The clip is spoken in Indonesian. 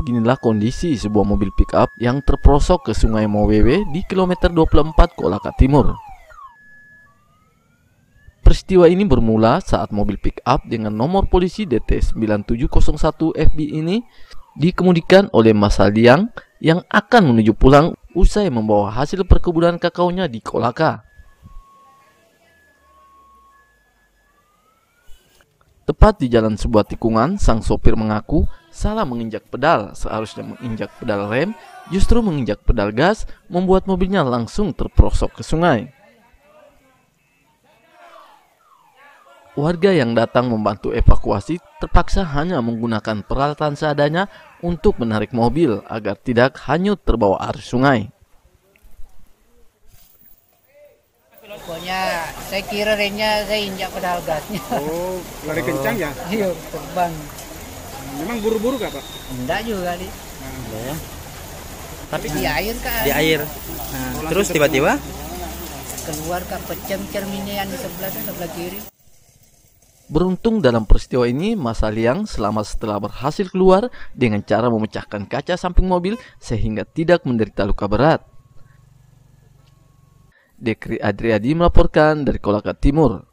beginilah kondisi sebuah mobil pick-up yang terperosok ke Sungai Mowewe di kilometer 24 Kolaka Timur. Peristiwa ini bermula saat mobil pick-up dengan nomor polisi DT 9701 FB ini dikemudikan oleh Masa Liang yang akan menuju pulang usai membawa hasil perkebunan kakaonya di Kolaka. Tepat di jalan sebuah tikungan, sang sopir mengaku salah menginjak pedal. Seharusnya menginjak pedal rem, justru menginjak pedal gas, membuat mobilnya langsung terperosok ke sungai. Warga yang datang membantu evakuasi terpaksa hanya menggunakan peralatan seadanya untuk menarik mobil agar tidak hanyut terbawa arus sungai. Pokoknya saya kira remnya saya injak pedal gasnya. Oh, lari kencang ya? Iya, terbang. Memang buru-buru gak, Pak? Enggak juga kali. Ada ya. Tapi Di air kan. di air. Nah, terus tiba-tiba Keluar ke pecem cerminian di sebelah kiri. Beruntung dalam peristiwa ini, Masa Liang selamat setelah berhasil keluar dengan cara memecahkan kaca samping mobil sehingga tidak menderita luka berat. Dekri Adriadi melaporkan dari Kolaka Timur.